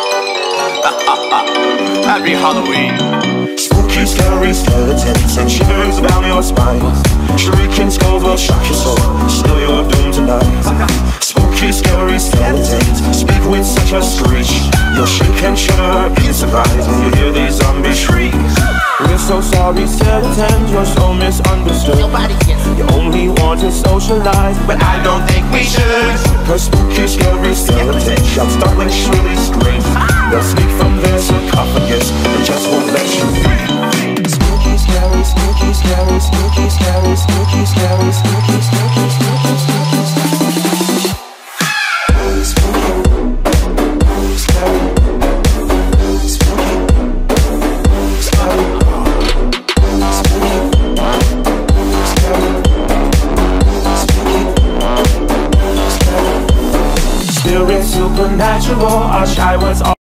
Happy Halloween. Spooky, scary skeletons and shivers down your spine. Shrieking skulls will shock your soul, still you're doomed tonight. Spooky, scary skeletons speak with such a screech. You'll shake and shudder in surprise when you hear these zombies shriek. We're so sorry, skeletons, you're so misunderstood. You only want to socialize, but I don't think we should. Cause spooky, scary skeletons shout startling, shrilly scream. They'll sneak from their sarcophagus and just won't let you free. Spooky, scary, spooky, scary, spooky, scary, spooky, scary, spooky, spooky, spooky, spooky, spooky. Supernatural, our shy ones